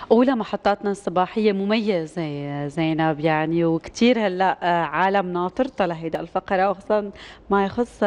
أولى محطاتنا الصباحية مميزة يا زينب، يعني وكتير هلا عالم ناطرتها لهيدا الفقرة، وخصوصا ما يخص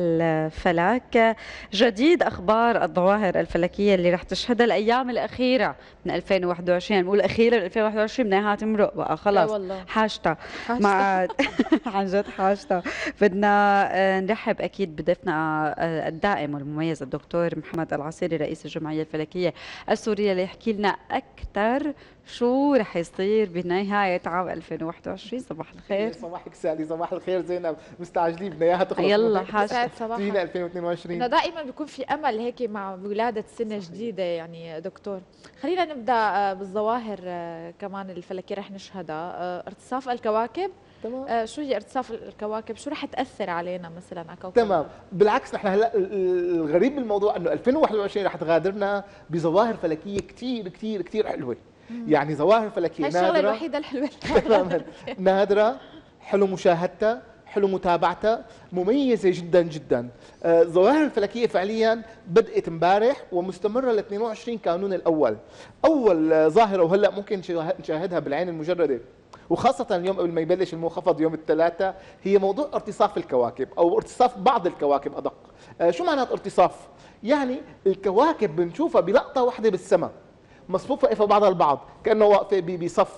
الفلك. جديد أخبار الظواهر الفلكية اللي رح تشهدها الأيام الأخيرة من 2021. نقول أخيرا 2021 بدنا تمرق بقى اي خلص. والله. حاجتها حاجتها. مع عن جد حاجتها. بدنا نرحب أكيد بضيفنا الدائم والمميز الدكتور محمد العصيري رئيس الجمعية الفلكية السورية، ليحكي لنا أكثر شو رح يصير بنهاية عام 2021. صباح الخير. صباحك سالي، صباح الخير زينب، مستعجلين بدنا اياها تخلص يلا يسعد حاجة. صباحك. تجينا 2022. انه دائما بيكون في امل هيك مع ولاده سنه جديده يعني دكتور. خلينا نبدا بالظواهر كمان الفلكيه رح نشهدها. ارتصاف الكواكب. تمام. شو هي ارتصاف الكواكب؟ شو رح تاثر علينا مثلا على كوكب تمام، بالعكس نحن هلا الغريب بالموضوع انه 2021 رح تغادرنا بظواهر فلكيه كثير كثير كثير حلوه. يعني ظواهر فلكيه هاي نادره. الشغله الوحيده الحلوه تماما نادره، حلو مشاهدتها، حلو متابعتها، مميزه جدا جدا. الظواهر الفلكيه فعليا بدات امبارح ومستمره ل 22 كانون الاول. اول ظاهره وهلا ممكن نشاهدها بالعين المجرده، وخاصة اليوم قبل ما يبلش المنخفض يوم الثلاثاء، هي موضوع ارتصاف الكواكب أو ارتصاف بعض الكواكب أدق. شو معنات ارتصاف؟ يعني الكواكب بنشوفها بلقطة واحدة بالسماء مصفوفة في بعضها البعض كأنه واقفة بصف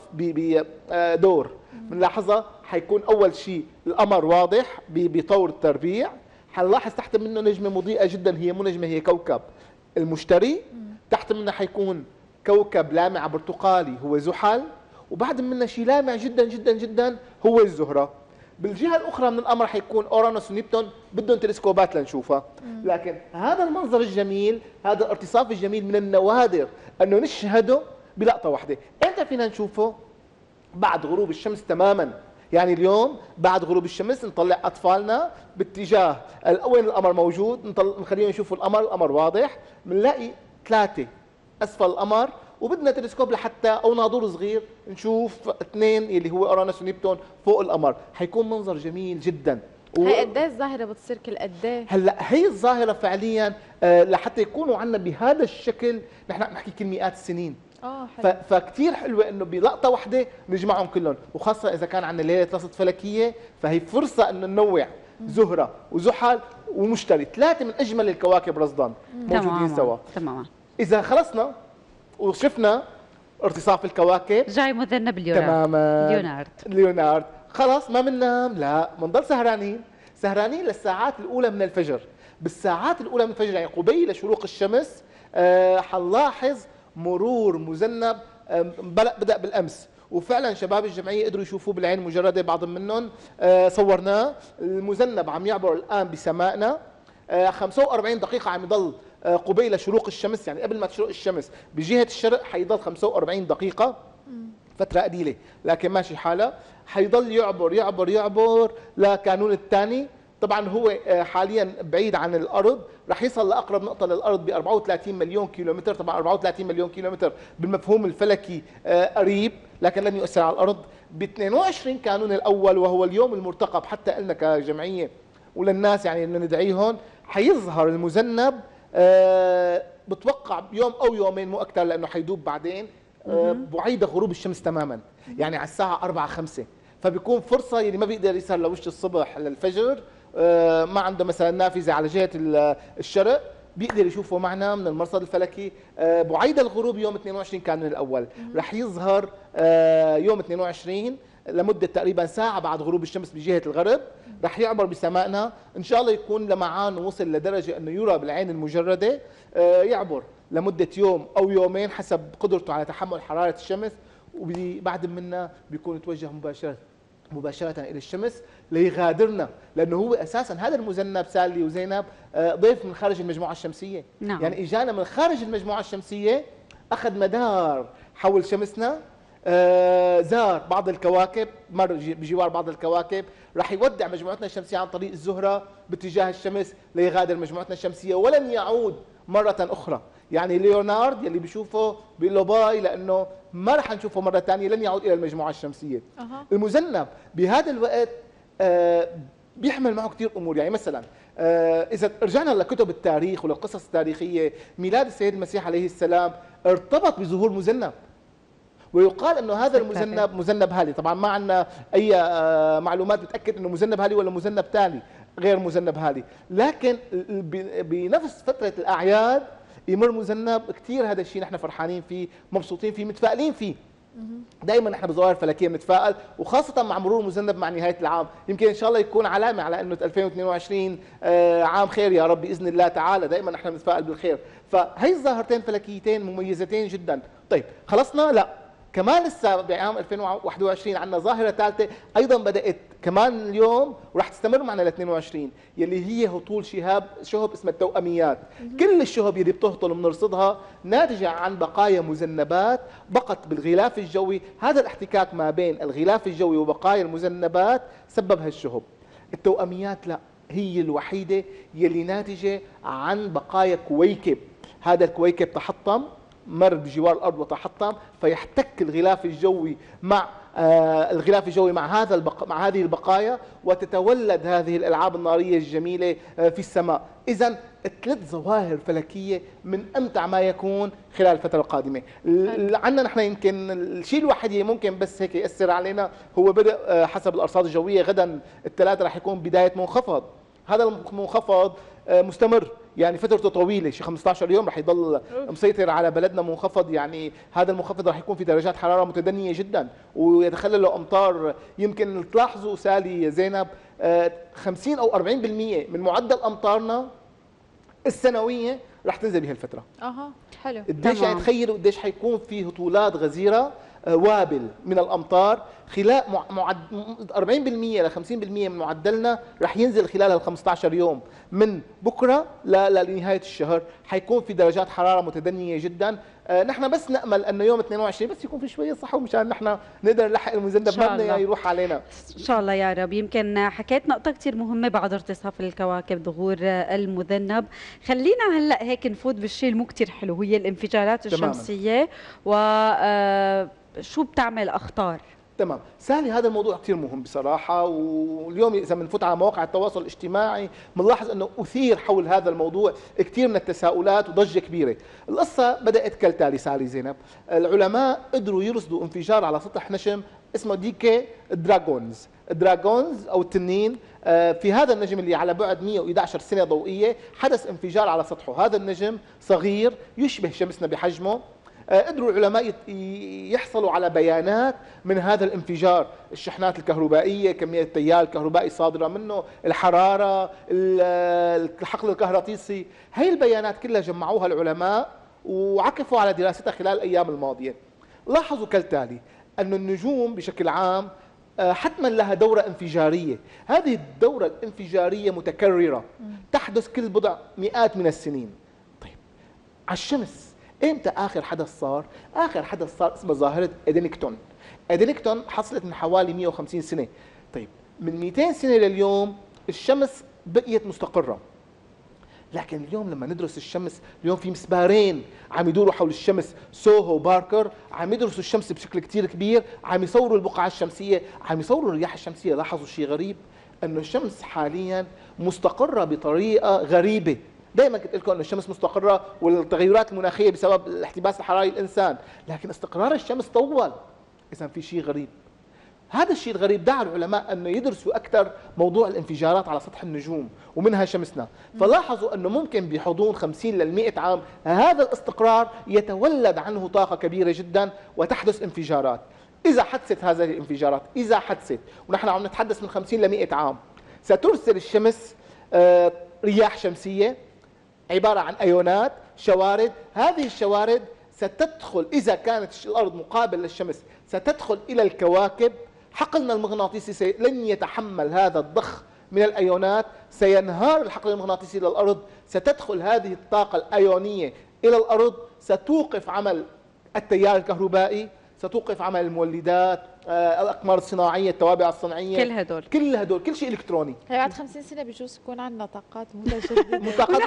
بدور. بنلاحظها حيكون أول شيء القمر واضح بطور التربيع، حنلاحظ تحت منه نجمة مضيئة جدا، هي مو نجمة، هي كوكب المشتري. تحت منه حيكون كوكب لامع برتقالي هو زحل، وبعد منه شيء لامع جدا جدا جدا هو الزهره. بالجهه الاخرى من القمر حيكون اورانوس ونبتون، بدهم تلسكوبات لنشوفها. لكن هذا المنظر الجميل، هذا الارتصاف الجميل من النوادر انه نشهده بلقطه واحده. امتى فينا نشوفه؟ بعد غروب الشمس تماما. يعني اليوم بعد غروب الشمس نطلع اطفالنا باتجاه وين القمر موجود، نخليهم يشوفوا القمر، القمر واضح، بنلاقي ثلاثه اسفل القمر، وبدنا تلسكوب لحتى او ناظور صغير نشوف اثنين اللي هو اورانوس ونبتون فوق القمر. حيكون منظر جميل جدا. هي قد ايه الظاهره بتصير كل قد ايه؟ هلا هي الظاهره فعليا لحتى يكونوا عندنا بهذا الشكل نحن نحكي كل مئات السنين. حلو. فكتير حلوه انه بلقطه واحده نجمعهم كلهم، وخاصه اذا كان عندنا ليله رصد فلكيه، فهي فرصه انه ننوع زهره وزحل ومشتري، ثلاثه من اجمل الكواكب رصدا موجودين سوا. تماما. اذا خلصنا وشفنا ارتصاف الكواكب، جاي مذنب ليونارد. تماما ليونارد خلاص ما بننام، لا بنضل سهرانين للساعات الاولى من الفجر. بالساعات الاولى من الفجر يعني قبيل شروق الشمس حنلاحظ مرور مذنب بدأ بالامس، وفعلا شباب الجمعيه قدروا يشوفوه بالعين المجرده، بعض منهم صورناه. المذنب عم يعبر الان بسمائنا 45 دقيقه، عم يضل قبيل شروق الشمس، يعني قبل ما تشرق الشمس بجهه الشرق حيضل 45 دقيقه، فتره قليله لكن ماشي حالها. حيضل يعبر لكانون الثاني. طبعا هو حاليا بعيد عن الارض، رح يصل لاقرب نقطه للارض ب 34 مليون كيلومتر. طبعا 34 مليون كيلومتر بالمفهوم الفلكي قريب، لكن لن يؤثر على الارض. ب 22 كانون الاول وهو اليوم المرتقب حتى لنا كجمعيه وللناس، يعني بدنا ندعيهم، حيظهر المذنب بتوقع بيوم او يومين مو اكثر، لانه حيدوب بعدين بعيد غروب الشمس تماما، يعني على الساعه 4 5. فبيكون فرصه اللي ما بيقدر يسهر لوش الصبح للفجر، ما عنده مثلا نافذه على جهه الشرق، بيقدر يشوفه معنا من المرصد الفلكي. بعيد الغروب يوم 22 كان من الاول، رح يظهر يوم 22 لمده تقريبا ساعه بعد غروب الشمس بجهه الغرب، رح يعبر بسمائنا. ان شاء الله يكون لمعان وصل لدرجه انه يرى بالعين المجرده، يعبر لمده يوم او يومين حسب قدرته على تحمل حراره الشمس، وبعد منا بيكون توجه مباشرة إلى الشمس ليغادرنا، لأنه هو أساسا هذا المذنب سالي وزينب ضيف من خارج المجموعة الشمسية. نعم. يعني إجانا من خارج المجموعة الشمسية، أخذ مدار حول شمسنا، زار بعض الكواكب، مر بجوار بعض الكواكب، راح يودع مجموعتنا الشمسية عن طريق الزهرة باتجاه الشمس ليغادر مجموعتنا الشمسية ولن يعود مرة أخرى. يعني ليونارد يلي بيشوفه بيقول له باي، لأنه ما رح نشوفه مرة ثانية، لن يعود إلى المجموعة الشمسية. المذنب بهذا الوقت بيحمل معه كثير أمور. يعني مثلا إذا رجعنا لكتب التاريخ وللقصص التاريخية، ميلاد السيد المسيح عليه السلام ارتبط بظهور مذنب. ويقال انه هذا المذنب مذنب هالي. طبعا ما عندنا اي معلومات بتاكد انه مذنب هالي ولا مذنب ثاني غير مذنب هالي، لكن بنفس فتره الاعياد يمر مذنب كثير. هذا الشيء نحن فرحانين فيه، مبسوطين فيه، متفائلين فيه. دائما نحن بظواهر فلكيه بنتفائل، وخاصه مع مرور المذنب مع نهايه العام. يمكن ان شاء الله يكون علامه على انه 2022 عام خير يا رب باذن الله تعالى. دائما نحن بنتفائل بالخير. فهي الظاهرتين فلكيتين مميزتين جدا. طيب خلصنا؟ لا، كمان لسه بعام 2021 عندنا ظاهره ثالثه ايضا بدات كمان اليوم وراح تستمر معنا ل 22، يلي هي هطول شهب اسمها التوأميات. كل الشهب يلي بتهطل بنرصدها ناتجه عن بقايا مذنبات بقت بالغلاف الجوي. هذا الاحتكاك ما بين الغلاف الجوي وبقايا المذنبات سبب هالشهب. التوأميات لا، هي الوحيده يلي ناتجه عن بقايا كويكب. هذا الكويكب تحطم، مر بجوار الارض وتحطم، فيحتك الغلاف الجوي مع مع هذه البقايا، وتتولد هذه الالعاب الناريه الجميله في السماء. اذا ثلاث ظواهر فلكيه من امتع ما يكون خلال الفتره القادمه. عندنا نحن يمكن الشيء الوحيد اللي ممكن بس هيك ياثر علينا هو بدء حسب الارصاد الجويه غدا الثلاثاء راح يكون بدايه منخفض. هذا المنخفض مستمر، يعني فترته طويله، شي 15 يوم راح يضل مسيطر على بلدنا منخفض. يعني هذا المنخفض راح يكون في درجات حراره متدنيه جدا ويتخلله امطار. يمكن تلاحظوا سالي زينب 50 او 40% من معدل امطارنا السنويه راح تنزل بهالفتره. حلو. قديش يعني تخيلوا قديش حيكون في هطولات غزيره وابل من الامطار خلال 40% ل 50% من معدلنا رح ينزل خلال ال 15 يوم من بكره لنهايه الشهر. حيكون في درجات حراره متدنيه جدا. نحن بس نامل انه يوم 22 بس يكون في شويه صحو مشان نحن نقدر نلحق المذنب ما بدنا يروح علينا ان شاء الله يا رب. يمكن حكيت نقطه كثير مهمه بعد ارتصاف الكواكب ظهور المذنب. خلينا هلا هيك نفوت بالشيء المو كثير حلو، هي الانفجارات الشمسيه وشو بتعمل اخطار. تمام سالي، هذا الموضوع كثير مهم بصراحة. واليوم إذا بنفوت على مواقع التواصل الاجتماعي بنلاحظ أنه أثير حول هذا الموضوع كثير من التساؤلات وضجة كبيرة. القصة بدأت كالتالي سالي زينب. العلماء قدروا يرصدوا انفجار على سطح نجم اسمه ديكي دراغونز أو التنين. في هذا النجم اللي على بعد 111 سنة ضوئية حدث انفجار على سطحه. هذا النجم صغير يشبه شمسنا بحجمه. قدروا العلماء يحصلوا على بيانات من هذا الانفجار، الشحنات الكهربائية، كمية التيار الكهربائي صادرة منه، الحرارة، الحقل الكهرطيسي. هي البيانات كلها جمعوها العلماء وعكفوا على دراستها خلال الأيام الماضية. لاحظوا كالتالي أن النجوم بشكل عام حتما لها دورة انفجارية. هذه الدورة الانفجارية متكررة تحدث كل بضع مئات من السنين. طيب على الشمس امتى اخر حدث صار؟ اخر حدث صار اسمه ظاهره ادينكتون حصلت من حوالي 150 سنه. طيب من 200 سنه لليوم الشمس بقيت مستقره. لكن اليوم لما ندرس الشمس، اليوم في مسبارين عم يدوروا حول الشمس، سوهو وباركر، عم يدرسوا الشمس بشكل كثير كبير، عم يصوروا البقعه الشمسيه، عم يصوروا الرياح الشمسيه. لاحظوا شيء غريب، انه الشمس حاليا مستقره بطريقه غريبه. دائما قلت لكم انه الشمس مستقره والتغيرات المناخيه بسبب الاحتباس الحراري الانسان، لكن استقرار الشمس طول. اذا في شيء غريب. هذا الشيء الغريب دعا العلماء انه يدرسوا اكثر موضوع الانفجارات على سطح النجوم ومنها شمسنا. فلاحظوا انه ممكن بحضون 50 ل 100 عام هذا الاستقرار يتولد عنه طاقه كبيره جدا وتحدث انفجارات. اذا حدثت هذه الانفجارات، اذا حدثت ونحن عم نتحدث من 50 ل 100 عام، سترسل الشمس رياح شمسيه عبارة عن أيونات، شوارد. هذه الشوارد ستدخل إذا كانت الأرض مقابل للشمس ستدخل إلى الكواكب. حقلنا المغناطيسي لن يتحمل هذا الضخ من الأيونات، سينهار الحقل المغناطيسي للأرض. ستدخل هذه الطاقة الأيونية إلى الأرض، ستوقف عمل التيار الكهربائي، ستوقف عمل المولدات، الاقمار الصناعيه، التوابع الصناعيه، كل هدول كل شيء الكتروني. هي بعد 50 سنه بجوز يكون عندنا طاقات متجدده. طاقات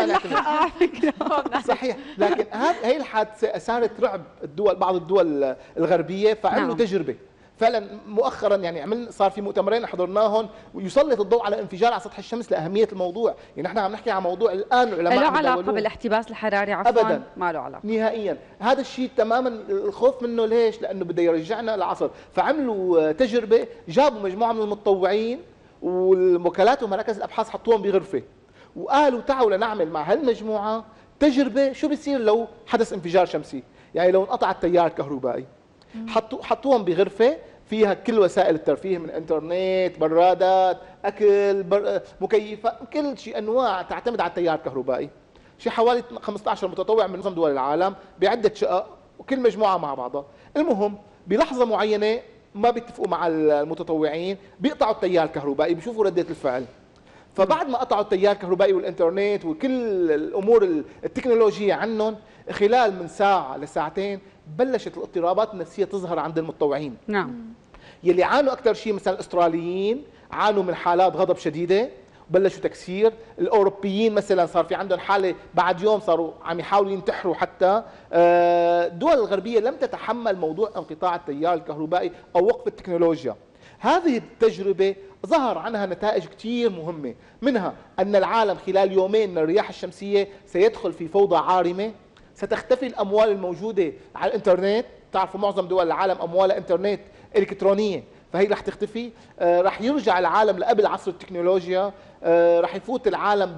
متجدده صحيح. لكن هي الحادثه اثارت رعب بعض الدول الغربيه، فعملوا تجربه. فعلا مؤخرا يعني صار في مؤتمرين حضرناهم ويسلط الضوء على انفجار على سطح الشمس لاهميه الموضوع، يعني نحن عم نحكي عن موضوع الان العلماء له علاقه بالاحتباس الحراري؟ عفوا ابدا ما له علاقه نهائيا. هذا الشيء تماما الخوف منه ليش؟ لانه بده يرجعنا للعصر. فعملوا تجربه، جابوا مجموعه من المتطوعين والوكالات ومراكز الابحاث حطوهم بغرفه وقالوا تعالوا لنعمل مع هالمجموعه تجربه شو بيصير لو حدث انفجار شمسي، يعني لو انقطع التيار الكهربائي. حطوهم بغرفه فيها كل وسائل الترفيه من انترنت، برادات، اكل، مكيفات، كل شيء انواع تعتمد على التيار الكهربائي. شي حوالي 15 متطوع من معظم دول العالم بعده شقق وكل مجموعه مع بعضها. المهم بلحظه معينه ما بيتفقوا مع المتطوعين، بيقطعوا التيار الكهربائي، بيشوفوا رده الفعل. فبعد ما قطعوا التيار الكهربائي والانترنت وكل الامور التكنولوجيه عنهم، خلال من ساعه لساعتين بلشت الاضطرابات النفسيه تظهر عند المتطوعين. نعم. يلي عانوا اكثر شيء مثلا الاستراليين عانوا من حالات غضب شديده، بلشوا تكسير. الاوروبيين مثلا صار في عندهم حاله بعد يوم صاروا عم يحاولوا ينتحروا حتى. الدول الغربيه لم تتحمل موضوع انقطاع التيار الكهربائي او وقف التكنولوجيا. هذه التجربه ظهر عنها نتائج كثير مهمه، منها ان العالم خلال يومين من الرياح الشمسيه سيدخل في فوضى عارمه، ستختفي الاموال الموجوده على الانترنت. تعرفوا معظم دول العالم اموالها انترنت الكترونيه، فهي رح تختفي. رح يرجع العالم لقبل عصر التكنولوجيا. رح يفوت العالم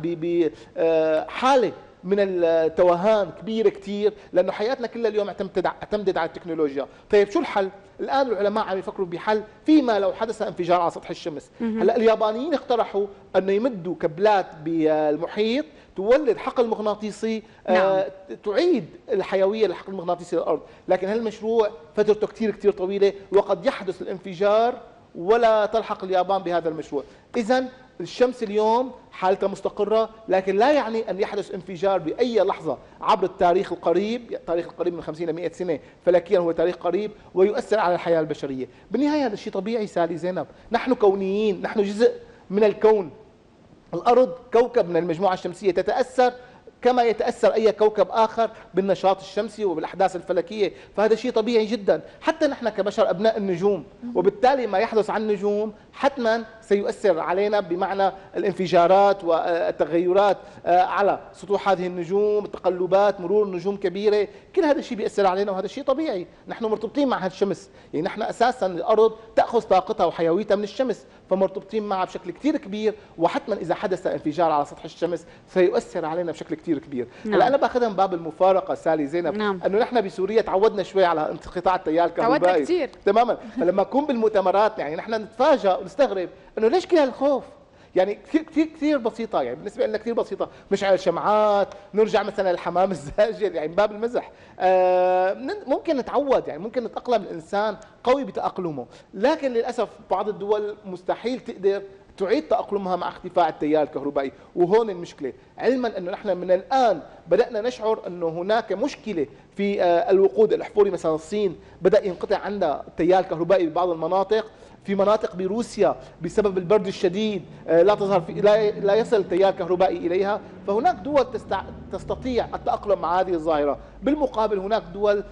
بحاله من التوهان كبيره كثير، لانه حياتنا كلها اليوم اعتمدت على التكنولوجيا. طيب شو الحل؟ الان العلماء عم يفكروا بحل فيما لو حدث انفجار على سطح الشمس. هلا اليابانيين اقترحوا انه يمدوا كبلات بالمحيط تولد حقل مغناطيسي. نعم. تعيد الحيويه للحقل المغناطيسي للارض، لكن هالمشروع فترته كثير طويله وقد يحدث الانفجار ولا تلحق اليابان بهذا المشروع. اذا الشمس اليوم حالتها مستقرة، لكن لا يعني أن يحدث انفجار بأي لحظة عبر التاريخ القريب. التاريخ القريب من 50 ل 100 سنة فلكيا هو تاريخ قريب ويؤثر على الحياة البشرية. بالنهاية هذا الشيء طبيعي سالي زينب، نحن كونيين، نحن جزء من الكون. الأرض كوكب من المجموعة الشمسية، تتأثر كما يتأثر أي كوكب آخر بالنشاط الشمسي وبالأحداث الفلكية، فهذا شيء طبيعي جدا. حتى نحن كبشر أبناء النجوم، وبالتالي ما يحدث عن النجوم حتما سيؤثر علينا بمعنى الانفجارات والتغيرات على سطوح هذه النجوم، التقلبات، مرور نجوم كبيرة، كل هذا الشيء بيأثر علينا وهذا الشيء طبيعي. نحن مرتبطين مع الشمس، يعني نحن أساسا الأرض تأخذ طاقتها وحيويتها من الشمس، فمرتبطين معها بشكل كثير كبير، وحتما إذا حدث انفجار على سطح الشمس سيؤثر علينا بشكل كثير كبير. هلا أنا باخذها من باب المفارقة سالي زينب، أنه نحن بسوريا تعودنا شوي على انقطاع التيار الكهربائي، تعودنا كثير تماما. فلما نكون بالمؤتمرات يعني نحن نتفاجأ ونستغرب انه ليش كل هالخوف؟ يعني كثير بسيطه، يعني بالنسبه لنا كثير بسيطه، نشعل شمعات، نرجع مثلا الحمام الزاجل، يعني من باب المزح. ممكن نتعود، يعني ممكن نتاقلم، الانسان قوي بتاقلمه، لكن للاسف بعض الدول مستحيل تقدر تعيد تأقلمها مع اختفاء التيار الكهربائي، وهون المشكلة. علما أنه نحن من الآن بدأنا نشعر أنه هناك مشكلة في الوقود الأحفوري. مثلا الصين بدأ ينقطع عندها التيار الكهربائي ببعض المناطق، في مناطق بروسيا بسبب البرد الشديد لا تظهر لا يصل التيار الكهربائي إليها. فهناك دول تستطيع التأقلم مع هذه الظاهرة. بالمقابل هناك دول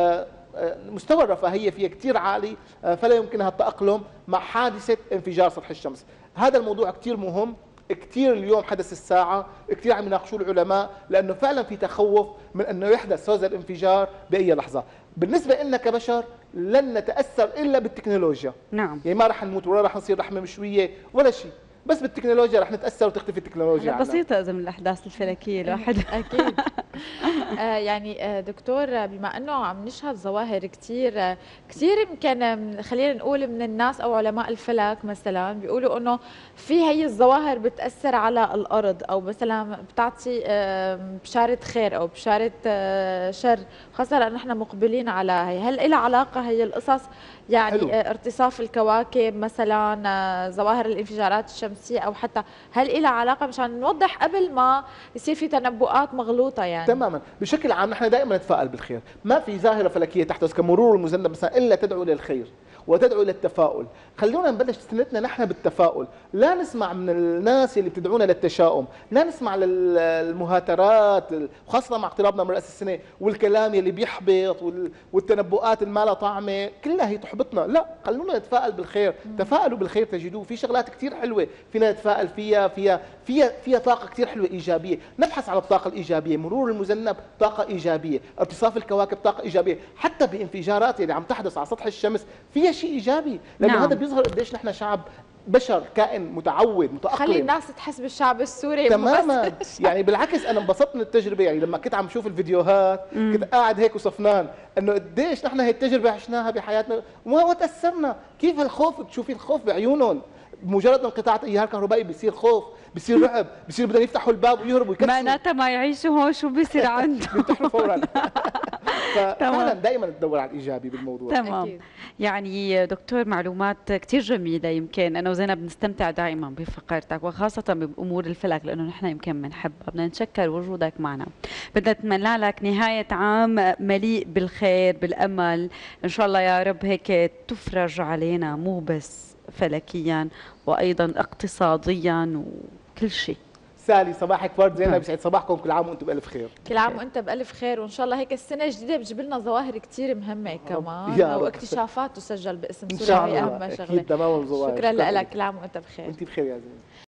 مستوى الرفاهية فيها كثير عالي، فلا يمكنها التأقلم مع حادثة انفجار سطح الشمس. هذا الموضوع كثير مهم، كثير اليوم حدث الساعة، كثير عم يناقشوه العلماء، لأنه فعلا في تخوف من أنه يحدث هذا الانفجار بأي لحظة. بالنسبة لنا كبشر لن نتأثر إلا بالتكنولوجيا. نعم. يعني ما رح نموت ولا رح نصير رحمة مشوية ولا شيء، بس بالتكنولوجيا رح نتأثر وتختفي التكنولوجيا عنا. بسيطة إذا من الأحداث الفلكية الواحد أكيد. يعني دكتور، بما أنه عم نشهد ظواهر كثير يمكن خلينا نقول من الناس أو علماء الفلك مثلا بيقولوا أنه في هي الظواهر بتأثر على الأرض، أو مثلا بتعطي بشارة خير أو بشارة شر، خاصة لأن نحن مقبلين على هي. هل لها علاقة هي القصص يعني حلو. ارتصاف الكواكب مثلا، ظواهر الانفجارات الشمسية الشمسيه، او حتى هل لها علاقه مشان نوضح قبل ما يصير في تنبؤات مغلوطه يعني؟ تماما. بشكل عام نحن دائما نتفائل بالخير، ما في ظاهره فلكيه تحدث كمرور المذنب مثلا الا تدعو للخير وتدعو للتفاؤل. خلونا نبلش سنتنا نحن بالتفاؤل، لا نسمع من الناس اللي بتدعونا للتشاؤم، لا نسمع للمهاترات وخاصه مع اقترابنا من راس السنه والكلام اللي بيحبط والتنبؤات اللي ما لها طعمه كلها هي تحبطنا. لا، خلونا نتفائل بالخير، تفائلوا بالخير تجدوه. في شغلات كثير حلوه فينا نتفائل فيها طاقه كثير حلوه ايجابيه، نبحث على الطاقه الايجابيه. مرور المذنب طاقه ايجابيه، ارتصاف الكواكب طاقه ايجابيه، حتى بانفجارات اللي عم تحدث على سطح الشمس فيها شيء ايجابي، لانه نعم. هذا بيظهر قديش نحن شعب بشر كائن متعود متاقلم. خلي الناس تحس بالشعب السوري تماما. يعني بالعكس انا انبسطت من التجربه، يعني لما كنت عم شوف الفيديوهات كنت قاعد هيك وصفنان انه قديش نحن هي التجربه عشناها بحياتنا وما تاثرنا. كيف الخوف، تشوفي الخوف بعيونهم، بمجرد انقطاع التيار الكهربائي بيصير خوف، بيصير رعب، بيصير بدهم يفتحوا الباب ويهربوا يكسروا. معناتها ما يعيشوا هون شو بيصير عندهم؟ بينتحروا فورا. ففعلا دائما تدور على الايجابي بالموضوع. تمام. أكيد. يعني دكتور معلومات كثير جميله، يمكن انا وزينب بنستمتع دائما بفقرتك وخاصه بامور الفلك لانه نحن يمكن بنحبها. بدنا نتشكر وجودك معنا، بدنا نتمنى لك نهايه عام مليء بالخير بالامل ان شاء الله يا رب، هيك تفرج علينا مو بس فلكيا وايضا اقتصاديا وكل شيء. سالي صباحك ورد، زينب يسعد صباحكم، كل عام وانتم بالف خير. كل عام وانت بالف خير، وان شاء الله هيك السنه الجديده بتجيب لنا ظواهر كثير مهمه كمان يا رب. واكتشافات تسجل باسم ان سوريا، شاء هي الله اهم شغله. اكيد. تمام. شكرا لك، كل عام وانت بخير. وانت بخير يا زينب.